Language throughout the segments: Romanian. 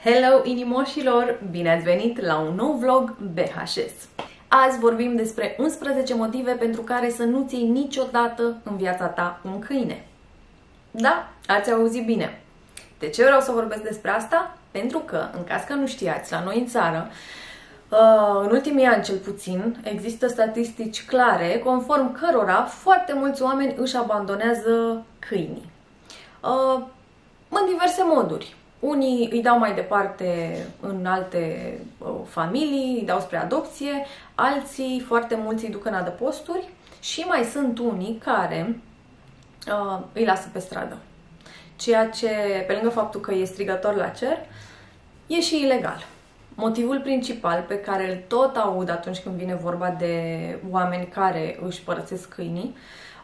Hello inimoșilor! Bine ați venit la un nou vlog BHS! Azi vorbim despre 11 motive pentru care să nu ții niciodată în viața ta un câine. Da, ați auzit bine! De ce vreau să vorbesc despre asta? Pentru că, în caz că nu știați, la noi în țară, în ultimii ani cel puțin, există statistici clare conform cărora foarte mulți oameni își abandonează câinii. În diverse moduri. Unii îi dau mai departe în alte familii, îi dau spre adopție, alții, foarte mulți, îi duc în adăposturi și mai sunt unii care îi lasă pe stradă. Ceea ce, pe lângă faptul că e strigător la cer, e și ilegal. Motivul principal pe care îl tot aud atunci când vine vorba de oameni care își părăsesc câinii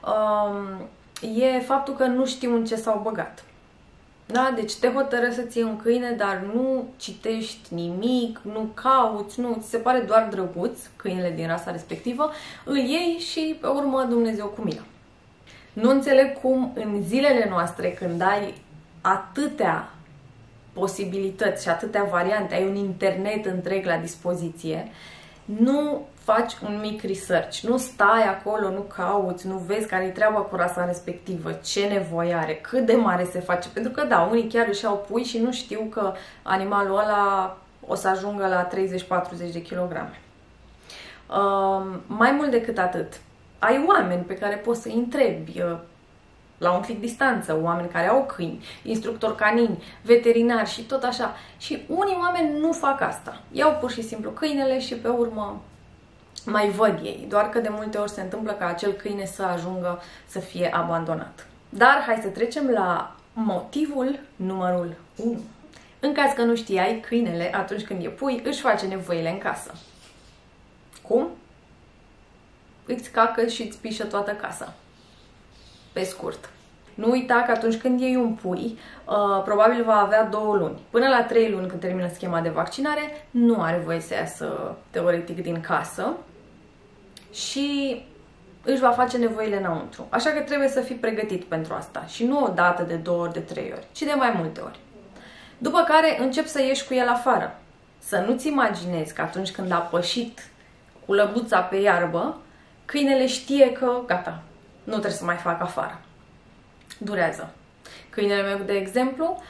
e faptul că nu știu în ce s-au băgat. Da? Deci te hotărăști să ții un câine, dar nu citești nimic, nu cauți, nu, ți se pare doar drăguț câinele din rasa respectivă, îl iei și pe urmă Dumnezeu cu mila. Nu înțeleg cum în zilele noastre, când ai atâtea posibilități și atâtea variante, ai un internet întreg la dispoziție, nu faci un mic research, nu stai acolo, nu cauți, nu vezi care-i treaba cu rasa respectivă, ce nevoie are, cât de mare se face. Pentru că da, unii chiar își au pui și nu știu că animalul ăla o să ajungă la 30-40 de kilograme. Mai mult decât atât, ai oameni pe care poți să-i întrebi la un click distanță, oameni care au câini, instructori canini, veterinari și tot așa. Și unii oameni nu fac asta. Iau pur și simplu câinele și pe urmă mai văd ei. Doar că de multe ori se întâmplă ca acel câine să ajungă să fie abandonat. Dar hai să trecem la motivul numărul 1. În caz că nu știai, câinele, atunci când e pui, își face nevoile în casă. Cum? Îți cacă și îți pișă toată casa. Pe scurt. Nu uita că atunci când iei un pui, probabil va avea 2 luni. Până la 3 luni, când termină schema de vaccinare, nu are voie să iasă teoretic din casă și își va face nevoile înăuntru. Așa că trebuie să fii pregătit pentru asta. Și nu o dată, de 2 ori, de 3 ori, ci de mai multe ori. După care începi să ieși cu el afară. Să nu-ți imaginezi că atunci când a pășit cu lăbuța pe iarbă, câinele știe că gata, nu trebuie să mai fac afară. Durează. Câinele meu, de exemplu,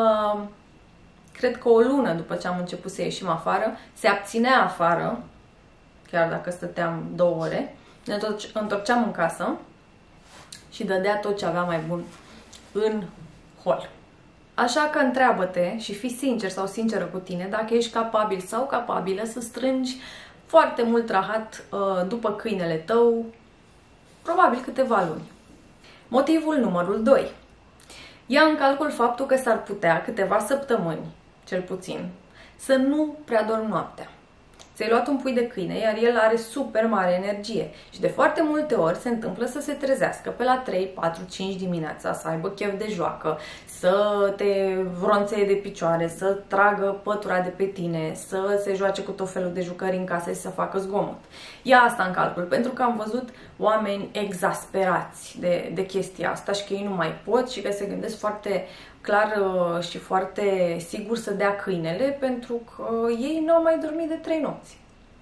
cred că o lună după ce am început să ieșim afară, se abținea afară, chiar dacă stăteam 2 ore, ne întorceam în casă și dădea tot ce avea mai bun în hol. Așa că întreabă-te și fii sincer sau sinceră cu tine dacă ești capabil sau capabilă să strângi foarte mult rahat după câinele tău, probabil câteva luni. Motivul numărul 2. Ia în calcul faptul că s-ar putea câteva săptămâni, cel puțin, să nu prea dormi noaptea. Ți-ai luat un pui de câine, iar el are super mare energie și de foarte multe ori se întâmplă să se trezească pe la 3, 4, 5 dimineața, să aibă chef de joacă, să te vronțeie de picioare, să tragă pătura de pe tine, să se joace cu tot felul de jucări în casă și să facă zgomot. Ia asta în calcul, pentru că am văzut oameni exasperați de chestia asta și că ei nu mai pot și că se gândesc foarte clar și foarte sigur să dea câinele, pentru că ei n-au mai dormit de 3 nopți.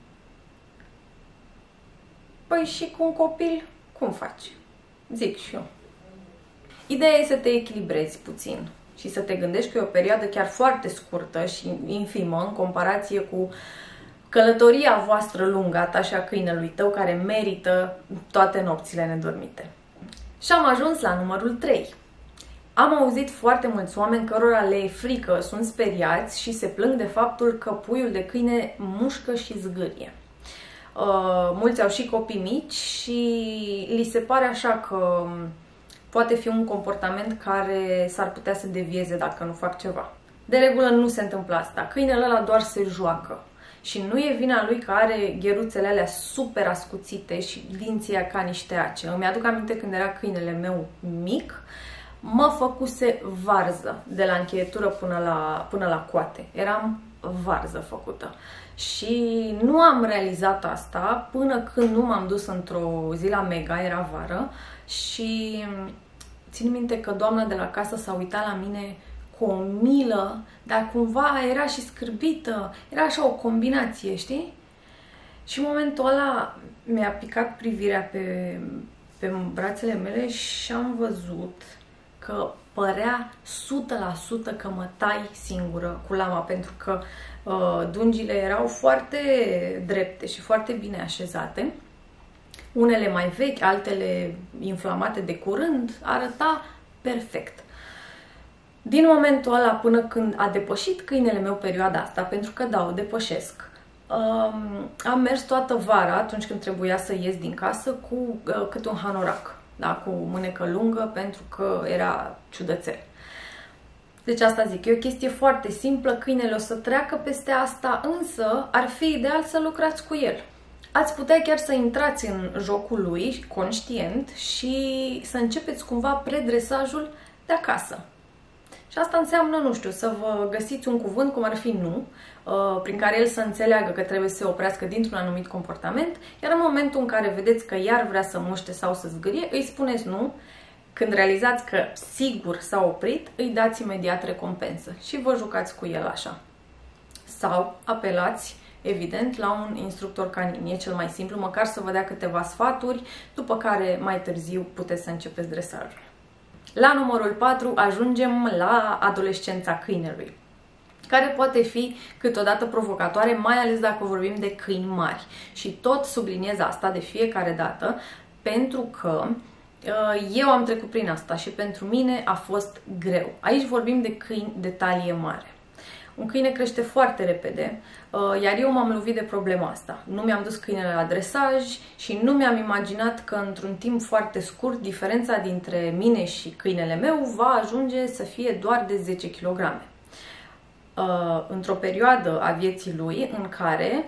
Păi și cu un copil, cum faci? Zic și eu. Ideea e să te echilibrezi puțin și să te gândești că e o perioadă chiar foarte scurtă și infimă în comparație cu călătoria voastră lungă, a ta și a câinelui tău, care merită toate nopțile nedormite. Și am ajuns la numărul 3. Am auzit foarte mulți oameni cărora le e frică, sunt speriați și se plâng de faptul că puiul de câine mușcă și zgârie. Mulți au și copii mici și li se pare așa că poate fi un comportament care s-ar putea să devieze dacă nu fac ceva. De regulă nu se întâmplă asta. Câinele ăla doar se joacă. Și nu e vina lui că are gheruțele alea super ascuțite și dinții ca niște ace. Îmi aduc aminte când era câinele meu mic, mă făcuse varză de la încheietură până la coate. Eram varză făcută. Și nu am realizat asta până când nu m-am dus într-o zi la Mega, era vară, și țin minte că doamna de la casă s-a uitat la mine cu o milă, dar cumva era și scârbită, era așa o combinație, știi? Și în momentul ăla mi-a picat privirea pe brațele mele și am văzut că părea 100% că mă tai singură cu lama, pentru că dungile erau foarte drepte și foarte bine așezate. Unele mai vechi, altele inflamate de curând, arăta perfect. Din momentul ăla până când a depășit câinele meu perioada asta, pentru că da, o depășesc, am mers toată vara, atunci când trebuia să ies din casă, cu câte un hanorac, da, cu mânecă lungă, pentru că era ciudățel. Deci asta zic, e o chestie foarte simplă, câinele o să treacă peste asta, însă ar fi ideal să lucrați cu el. Ați putea chiar să intrați în jocul lui, conștient, și să începeți cumva predresajul de acasă. Și asta înseamnă, nu știu, să vă găsiți un cuvânt, cum ar fi nu, prin care el să înțeleagă că trebuie să se oprească dintr-un anumit comportament, iar în momentul în care vedeți că iar vrea să muște sau să zgârie, îi spuneți nu. Când realizați că sigur s-a oprit, îi dați imediat recompensă și vă jucați cu el așa. Sau apelați, evident, la un instructor canin. E cel mai simplu, măcar să vă dea câteva sfaturi, după care mai târziu puteți să începeți dresajul. La numărul 4 ajungem la adolescența câinelui, care poate fi câteodată provocatoare, mai ales dacă vorbim de câini mari. Și tot subliniez asta de fiecare dată, pentru că eu am trecut prin asta și pentru mine a fost greu. Aici vorbim de câini de talie mare. Un câine crește foarte repede, iar eu m-am lovit de problema asta. Nu mi-am dus câinele la dresaj și nu mi-am imaginat că într-un timp foarte scurt diferența dintre mine și câinele meu va ajunge să fie doar de 10 kg. Într-o perioadă a vieții lui în care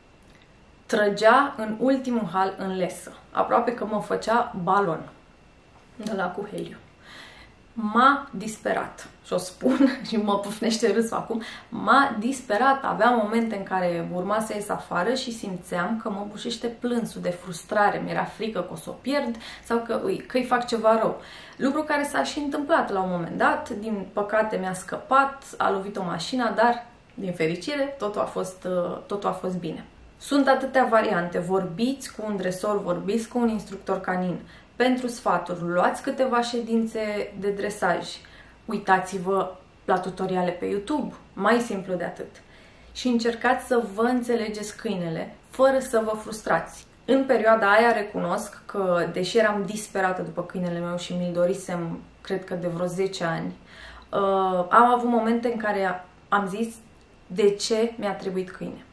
trăgea în ultimul hal în lesă. Aproape că mă făcea balon de la cu heliu. M-a disperat. Și o spun și mă pufnește râsul acum. M-a disperat. Aveam momente în care urma să ies afară și simțeam că mă bușește plânsul de frustrare. Mi-era frică că o să o pierd sau că îi fac ceva rău. Lucru care s-a și întâmplat la un moment dat. Din păcate mi-a scăpat, a lovit-o mașina, dar din fericire totul a fost bine. Sunt atâtea variante. Vorbiți cu un dresor, vorbiți cu un instructor canin. Pentru sfaturi, luați câteva ședințe de dresaj. Uitați-vă la tutoriale pe YouTube, mai simplu de atât. Și încercați să vă înțelegeți câinele, fără să vă frustrați. În perioada aia recunosc că, deși eram disperată după câinele meu și mi-l dorisem, cred că de vreo 10 ani, am avut momente în care am zis de ce mi-a trebuit câine.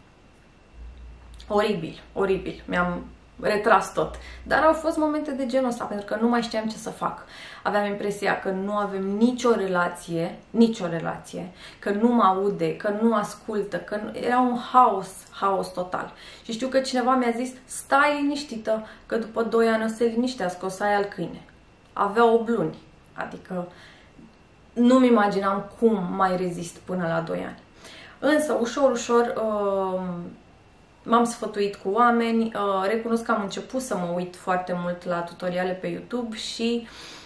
Oribil, oribil. Mi-am retras tot. Dar au fost momente de genul ăsta, pentru că nu mai știam ce să fac. Aveam impresia că nu avem nicio relație, că nu mă aude, că nu ascultă, că era un haos total. Și știu că cineva mi-a zis, stai liniștită, că după 2 ani o să se liniștească, o să ai alt câine. Avea 8 luni, adică nu-mi imaginam cum mai rezist până la 2 ani. Însă, ușor, m-am sfătuit cu oameni, recunosc că am început să mă uit foarte mult la tutoriale pe YouTube și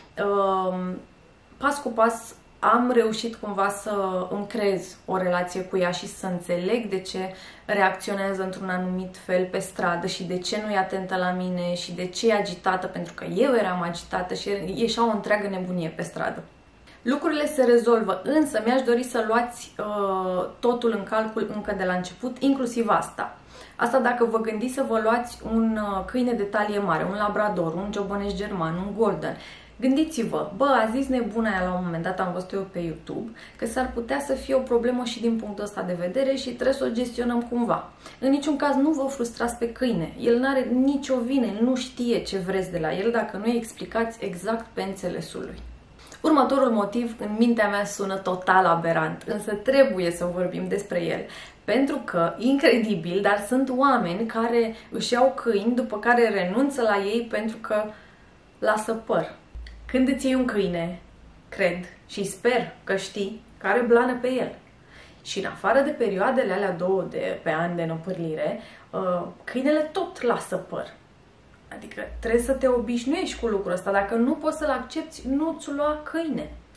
pas cu pas am reușit cumva să îmi creez o relație cu ea și să înțeleg de ce reacționează într-un anumit fel pe stradă și de ce nu e atentă la mine și de ce e agitată, pentru că eu eram agitată și ieșea o întreagă nebunie pe stradă. Lucrurile se rezolvă, însă mi-aș dori să luați totul în calcul încă de la început, inclusiv asta. Asta dacă vă gândiți să vă luați un câine de talie mare, un labrador, un ciobăneș german, un golden. Gândiți-vă, a zis nebuna aia la un moment dat, am văzut eu pe YouTube, că s-ar putea să fie o problemă și din punctul ăsta de vedere și trebuie să o gestionăm cumva. În niciun caz nu vă frustrați pe câine, el nu are nicio vină, el nu știe ce vreți de la el dacă nu îi explicați exact pe înțelesul lui. Următorul motiv în mintea mea sună total aberant, însă trebuie să vorbim despre el. Pentru că, incredibil, dar sunt oameni care își iau câini, după care renunță la ei pentru că lasă păr. Când îți iei un câine, cred și sper că știi că are blană pe el. Și în afară de perioadele alea 2 pe an de năpârlire, câinele tot lasă păr. Adică trebuie să te obișnuiești cu lucrul ăsta. Dacă nu poți să-l accepti, nu-ți lua câine.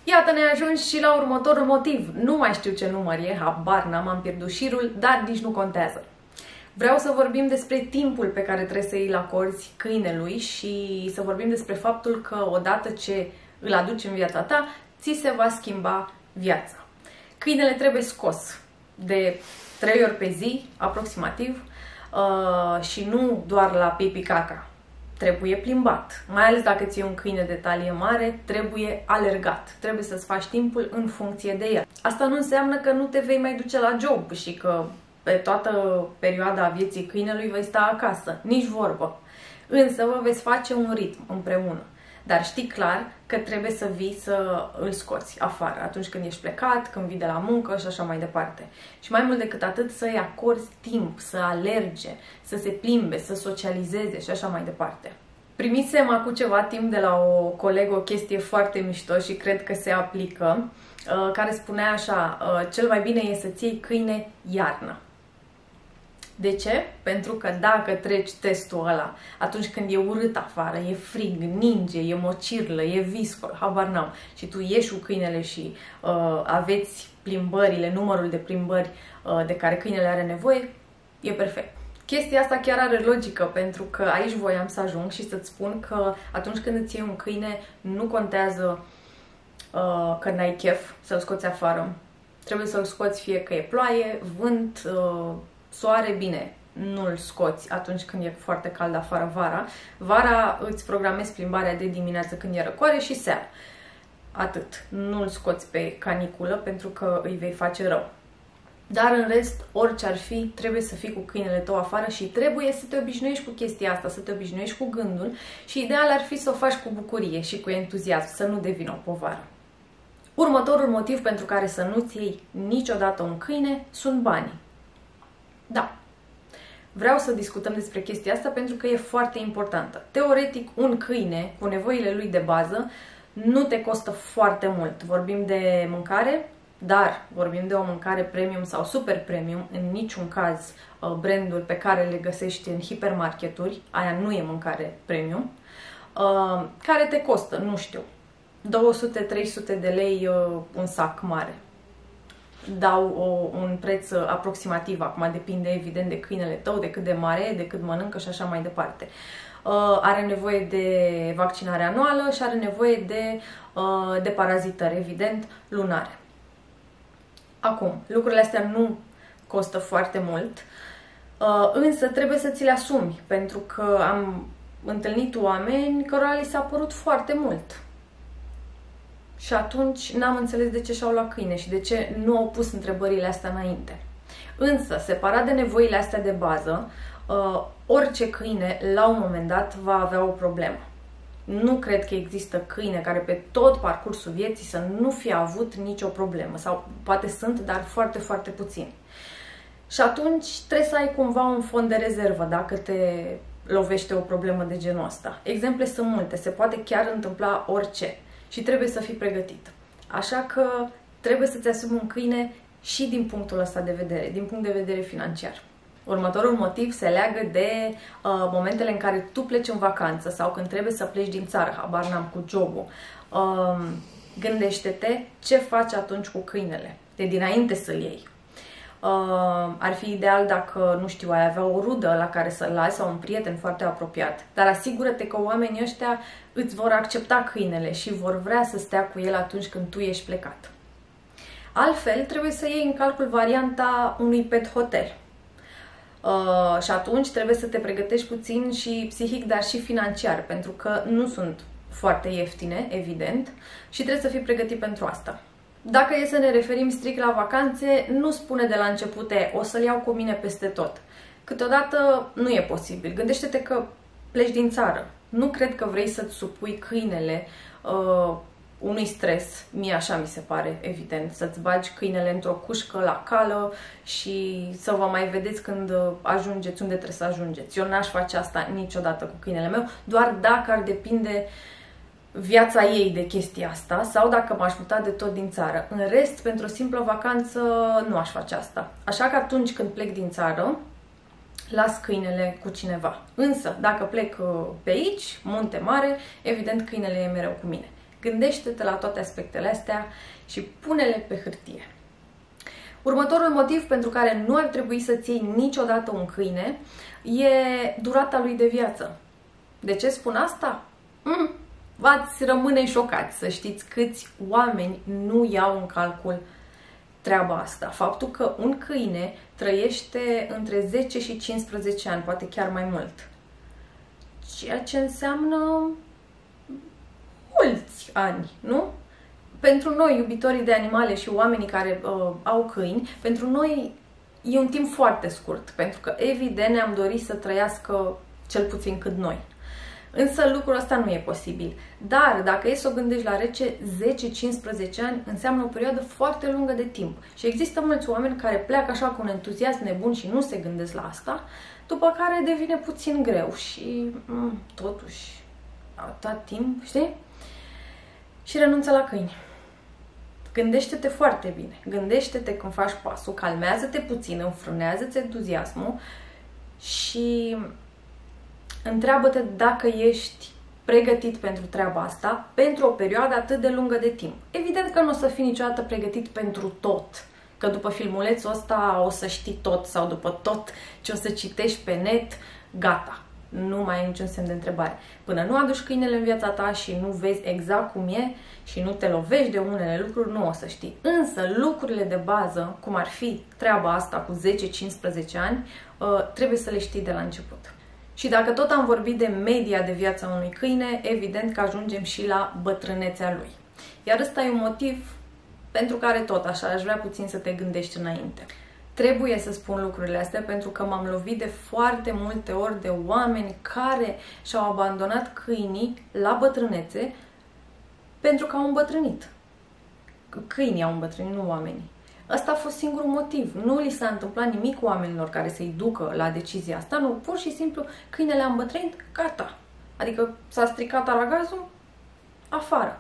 Iată, ne-ai ajuns și la următorul motiv. Nu mai știu ce număr e, habar n-am, am pierdut șirul, dar nici nu contează. Vreau să vorbim despre timpul pe care trebuie să îl acorzi câinelui și să vorbim despre faptul că odată ce îl aduci în viața ta, ți se va schimba viața. Câinele trebuie scos de 3 ori pe zi, aproximativ, și nu doar la pipi-caca. Trebuie plimbat. Mai ales dacă ți-e un câine de talie mare, trebuie alergat. Trebuie să-ți faci timpul în funcție de el. Asta nu înseamnă că nu te vei mai duce la job și că pe toată perioada vieții câinelui vei sta acasă. Nici vorbă. Însă vă veți face un ritm împreună. Dar știi clar că trebuie să vii să îl scoți afară atunci când ești plecat, când vii de la muncă și așa mai departe. Și mai mult decât atât să-i acorzi timp, să alerge, să se plimbe, să socializeze și așa mai departe. Primisem acum ceva timp de la o colegă o chestie foarte mișto și cred că se aplică, care spunea așa: cel mai bine e să-ți iei câine iarna. De ce? Pentru că dacă treci testul ăla atunci când e urât afară, e frig, ninge, e mocirlă, e viscol, habar n-am, și tu ieși cu câinele și aveți plimbările, numărul de plimbări de care câinele are nevoie, e perfect. Chestia asta chiar are logică, pentru că aici voiam să ajung și să-ți spun că atunci când îți iei un câine, nu contează că n-ai chef să-l scoți afară. Trebuie să-l scoți fie că e ploaie, vânt, soare, bine, nu-l scoți atunci când e foarte cald afară vara. Vara îți programezi plimbarea de dimineață când e răcoare și seara. Atât. Nu-l scoți pe caniculă pentru că îi vei face rău. Dar în rest, orice ar fi, trebuie să fii cu câinele tău afară și trebuie să te obișnuiești cu chestia asta, să te obișnuiești cu gândul și ideal ar fi să o faci cu bucurie și cu entuziasm, să nu devină o povară. Următorul motiv pentru care să nu-ți iei niciodată un câine sunt banii. Da, vreau să discutăm despre chestia asta pentru că e foarte importantă. Teoretic, un câine cu nevoile lui de bază nu te costă foarte mult. Vorbim de mâncare, dar vorbim de o mâncare premium sau super premium, în niciun caz branduri pe care le găsești în hipermarketuri, aia nu e mâncare premium, care te costă, nu știu, 200-300 de lei un sac mare. Dau un preț aproximativ, acum depinde evident de câinele tău, de cât de mare e, de cât mănâncă și așa mai departe. Are nevoie de vaccinare anuală și are nevoie de parazitări, evident, lunare. Acum, lucrurile astea nu costă foarte mult, însă trebuie să ți le asumi, pentru că am întâlnit oameni cărora li s-a părut foarte mult. Și atunci n-am înțeles de ce și-au luat câine și de ce nu au pus întrebările astea înainte. Însă, separat de nevoile astea de bază, orice câine, la un moment dat, va avea o problemă. Nu cred că există câine care pe tot parcursul vieții să nu fie avut nicio problemă. Sau poate sunt, dar foarte, foarte puțini. Și atunci trebuie să ai cumva un fond de rezervă dacă te lovește o problemă de genul ăsta. Exemple sunt multe, se poate chiar întâmpla orice. Și trebuie să fii pregătit. Așa că trebuie să-ți asumi un câine și din punctul ăsta de vedere, din punct de vedere financiar. Următorul motiv se leagă de momentele în care tu pleci în vacanță sau când trebuie să pleci din țară, habar n-am, cu jobul. Gândește-te ce faci atunci cu câinele, de dinainte să-l iei. Ar fi ideal dacă, nu știu, ai avea o rudă la care să-l lași sau un prieten foarte apropiat. Dar asigură-te că oamenii ăștia îți vor accepta câinele și vor vrea să stea cu el atunci când tu ești plecat. Altfel, trebuie să iei în calcul varianta unui pet hotel. Și atunci trebuie să te pregătești puțin și psihic, dar și financiar, pentru că nu sunt foarte ieftine, evident, și trebuie să fii pregătit pentru asta. Dacă e să ne referim strict la vacanțe, nu spune de la început, o să-l iau cu mine peste tot. Câteodată nu e posibil. Gândește-te că pleci din țară. Nu cred că vrei să-ți supui câinele unui stres, mie așa mi se pare, evident, să-ți bagi câinele într-o cușcă la cală și să vă mai vedeți când ajungeți unde trebuie să ajungeți. Eu n-aș face asta niciodată cu câinele meu, doar dacă ar depinde viața ei de chestia asta sau dacă m-aș muta de tot din țară. În rest, pentru o simplă vacanță, nu aș face asta. Așa că atunci când plec din țară, las câinele cu cineva. Însă, dacă plec pe aici, munte mare, evident câinele e mereu cu mine. Gândește-te la toate aspectele astea și pune-le pe hârtie. Următorul motiv pentru care nu ar trebui să-ți iei niciodată un câine e durata lui de viață. De ce spun asta? V-ați rămâne șocați să știți câți oameni nu iau în calcul treaba asta. Faptul că un câine trăiește între 10 și 15 ani, poate chiar mai mult. Ceea ce înseamnă mulți ani, nu? Pentru noi, iubitorii de animale și oamenii care au câini, pentru noi e un timp foarte scurt, pentru că evident ne-am dorit să trăiască cel puțin cât noi. Însă lucrul ăsta nu e posibil. Dar dacă e să o gândești la rece, 10-15 ani înseamnă o perioadă foarte lungă de timp. Și există mulți oameni care pleacă așa cu un entuziasm nebun și nu se gândesc la asta, după care devine puțin greu și totuși atât timp, știi? Și renunță la câini. Gândește-te foarte bine. Gândește-te când faci pasul, calmează-te puțin, înfrânează-ți entuziasmul și întreabă-te dacă ești pregătit pentru treaba asta, pentru o perioadă atât de lungă de timp. Evident că nu o să fii niciodată pregătit pentru tot, că după filmulețul ăsta o să știi tot sau după tot ce o să citești pe net, gata, nu mai ai niciun semn de întrebare. Până nu aduci câinele în viața ta și nu vezi exact cum e și nu te lovești de unele lucruri, nu o să știi. Însă lucrurile de bază, cum ar fi treaba asta cu 10-15 ani, trebuie să le știi de la început. Și dacă tot am vorbit de media de viață a unui câine, evident că ajungem și la bătrânețea lui. Iar ăsta e un motiv pentru care tot așa aș vrea puțin să te gândești înainte. Trebuie să spun lucrurile astea pentru că m-am lovit de foarte multe ori de oameni care și-au abandonat câinii la bătrânețe pentru că au îmbătrânit. Câinii au îmbătrânit, nu oamenii. Ăsta a fost singurul motiv. Nu li s-a întâmplat nimic oamenilor care să-i ducă la decizia asta, nu, pur și simplu câinele a îmbătrânit, gata. Adică s-a stricat aragazul, afară.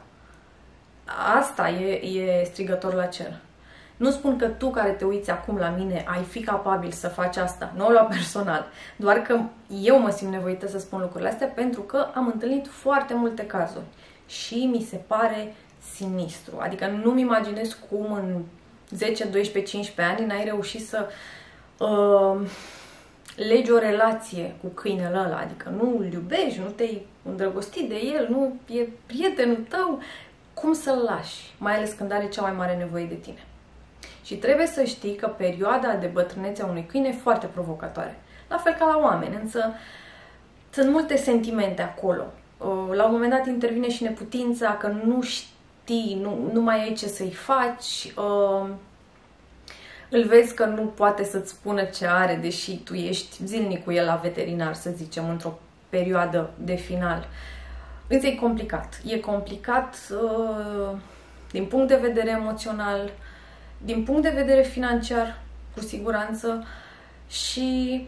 Asta e strigător la cer. Nu spun că tu care te uiți acum la mine ai fi capabil să faci asta, nu o lua personal, doar că eu mă simt nevoită să spun lucrurile astea pentru că am întâlnit foarte multe cazuri și mi se pare sinistru. Adică nu-mi imaginez cum în 10, 12, 15 ani n-ai reușit să legi o relație cu câinele ăla, adică nu îl iubești, nu te-ai îndrăgostit de el, nu e prietenul tău, cum să-l lași, mai ales când are cea mai mare nevoie de tine. Și trebuie să știi că perioada de bătrânețe a unui câine e foarte provocatoare. La fel ca la oameni, însă sunt multe sentimente acolo. La un moment dat intervine și neputința, că nu știi, nu mai ai ce să-i faci, îl vezi că nu poate să-ți spună ce are, deși tu ești zilnic cu el la veterinar, să zicem, într-o perioadă de final. Însă e complicat. E complicat din punct de vedere emoțional, din punct de vedere financiar, cu siguranță, și,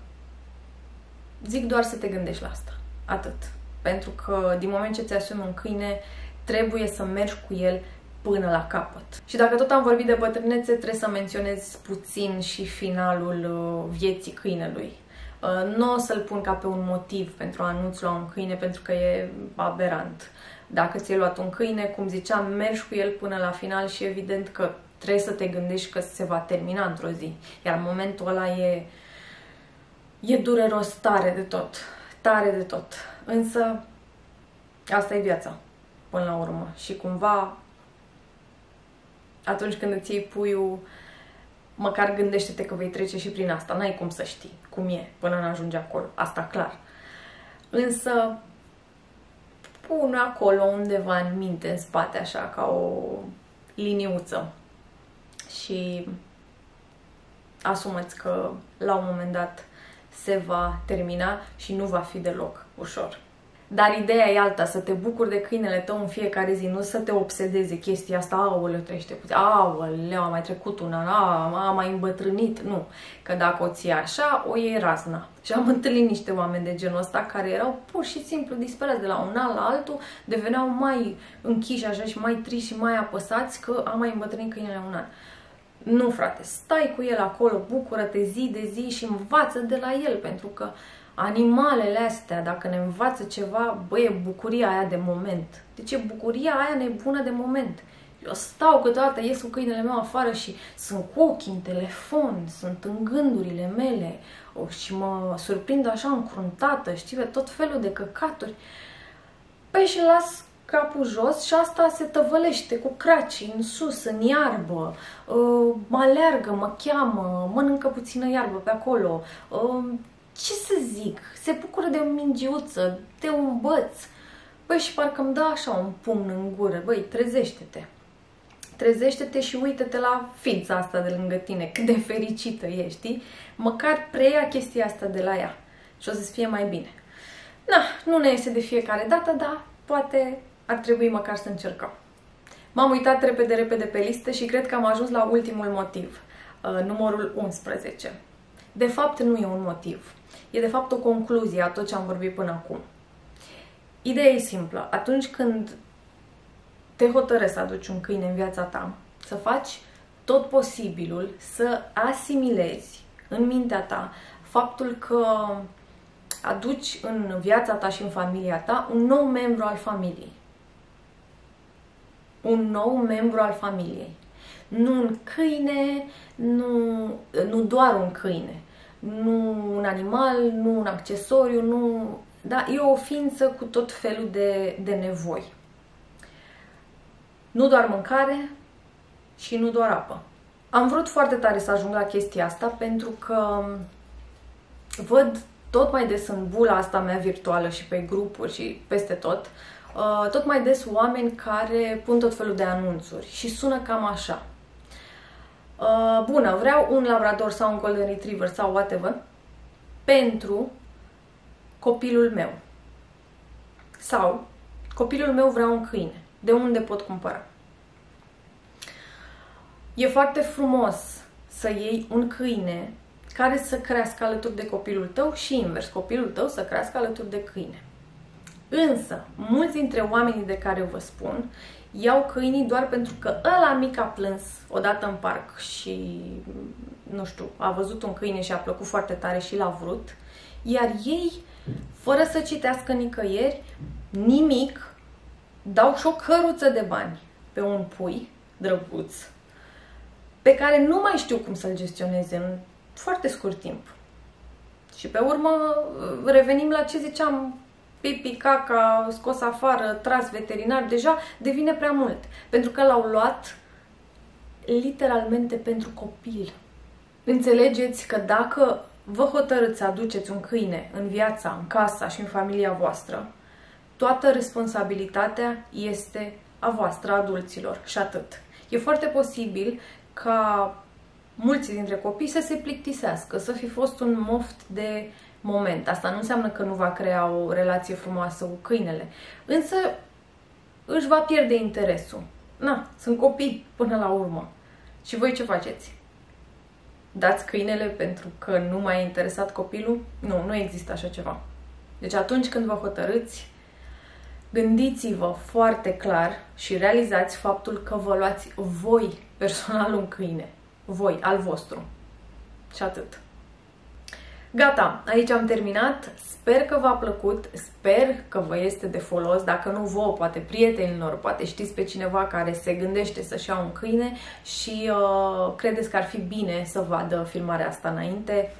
zic doar să te gândești la asta. Atât. Pentru că din moment ce ți-asumi un câine, trebuie să mergi cu el până la capăt. Și dacă tot am vorbit de bătrânețe, trebuie să menționez puțin și finalul vieții câinelui. Nu o să-l pun ca pe un motiv pentru a nu-ți lua un câine, pentru că e aberant. Dacă ți-ai luat un câine, cum ziceam, mergi cu el până la final și evident că trebuie să te gândești că se va termina într-o zi. Iar în momentul ăla e dureros tare de tot. Tare de tot. Însă asta e viața, până la urmă. Și cumva, atunci când îți iei puiul, măcar gândește-te că vei trece și prin asta. N-ai cum să știi cum e până n-ajungi acolo. Asta clar. Însă pune acolo undeva în minte, în spate, așa, ca o liniuță. Și asumă-ți că la un moment dat se va termina și nu va fi deloc ușor. Dar ideea e alta, să te bucuri de câinele tău în fiecare zi, nu să te obsedeze chestia asta, aoleu, trăiește puțin, aoleu, a mai trecut un an, a mai îmbătrânit, nu. Că dacă o ții așa, o iei razna. Și am întâlnit niște oameni de genul ăsta care erau pur și simplu disperați de la un an la altul, deveneau mai închiși așa și mai triști și mai apăsați că a mai îmbătrânit câinele un an. Nu, frate, stai cu el acolo, bucură-te zi de zi și învață de la el, pentru că Animalele astea, dacă ne învață ceva, băi, e bucuria aia de moment. Deci e bucuria aia nebună de moment. Eu stau câteodată, ies cu câinele meu afară și sunt cu ochii în telefon, sunt în gândurile mele și mă surprind așa încruntată, știi, tot felul de căcaturi. Păi și las capul jos și asta se tăvălește cu cracii în sus, în iarbă, mă aleargă, mă cheamă, mănâncă puțină iarbă pe acolo. Ce să zic, se bucură de o mingiuță, de un băț. Băi, și parcă îmi dă așa un pumn în gură. Băi, trezește-te. Trezește-te și uite-te la ființa asta de lângă tine, cât de fericită ești, știi? Măcar preia chestia asta de la ea și o să-ți fie mai bine. Na, nu ne iese de fiecare dată, dar poate ar trebui măcar să încercăm. M-am uitat repede pe listă și cred că am ajuns la ultimul motiv, numărul 11. De fapt, nu e un motiv. E de fapt o concluzie a tot ce am vorbit până acum. Ideea e simplă. Atunci când te hotărăști să aduci un câine în viața ta, să faci tot posibilul să asimilezi în mintea ta faptul că aduci în viața ta și în familia ta un nou membru al familiei. Un nou membru al familiei. Nu un câine, nu doar un câine, nu un animal, nu un accesoriu, nu... Da, e o ființă cu tot felul de nevoi. Nu doar mâncare și nu doar apă. Am vrut foarte tare să ajung la chestia asta pentru că văd tot mai des în bula asta mea virtuală și pe grupuri și peste tot, tot mai des oameni care pun tot felul de anunțuri și sună cam așa. Bună, vreau un labrador sau un golden retriever sau whatever pentru copilul meu. Sau copilul meu vrea un câine. De unde pot cumpăra? E foarte frumos să iei un câine care să crească alături de copilul tău și invers, copilul tău să crească alături de câine. Însă, mulți dintre oamenii de care vă spun iau câinii doar pentru că ăla mic a plâns odată în parc și, nu știu, a văzut un câine și a plăcut foarte tare și l-a vrut, iar ei, fără să citească nicăieri, nimic, dau și o căruță de bani pe un pui drăguț pe care nu mai știu cum să-l gestioneze în foarte scurt timp. Și pe urmă revenim la ce ziceam, pipi, caca, scos afară, tras veterinar, deja devine prea mult. Pentru că l-au luat literalmente pentru copil. Înțelegeți că dacă vă hotărâți să aduceți un câine în viața, în casa și în familia voastră, toată responsabilitatea este a voastră, adulților, și atât. E foarte posibil ca mulți dintre copii să se plictisească, să fi fost un moft de moment. Asta nu înseamnă că nu va crea o relație frumoasă cu câinele, însă își va pierde interesul. Na, sunt copii până la urmă. Și voi ce faceți? Dați câinele pentru că nu m-a interesat copilul? Nu, nu există așa ceva. Deci atunci când vă hotărâți, gândiți-vă foarte clar și realizați faptul că vă luați voi personal un câine. Voi, al vostru. Și atât. Gata, aici am terminat. Sper că v-a plăcut, sper că vă este de folos. Dacă nu vouă, poate prietenilor, poate știți pe cineva care se gândește să-și ia un câine și credeți că ar fi bine să vadă filmarea asta înainte.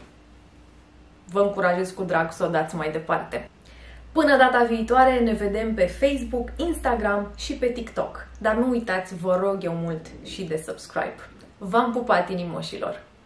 Vă încurajez cu drag să o dați mai departe. Până data viitoare ne vedem pe Facebook, Instagram și pe TikTok. Dar nu uitați, vă rog eu mult, și de subscribe. V-am pupat, inimoșilor!